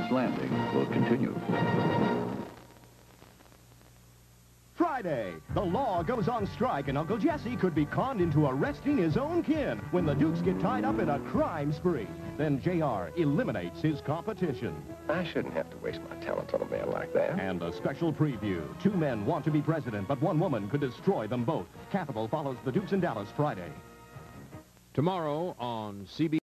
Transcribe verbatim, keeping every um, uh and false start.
Jack's Landing will continue. Friday, the law goes on strike, and Uncle Jesse could be conned into arresting his own kin when the Dukes get tied up in a crime spree. Then J R eliminates his competition. I shouldn't have to waste my talent on a man like that. And a special preview. Two men want to be president, but one woman could destroy them both. Capital follows the Dukes in Dallas Friday. Tomorrow on C B S.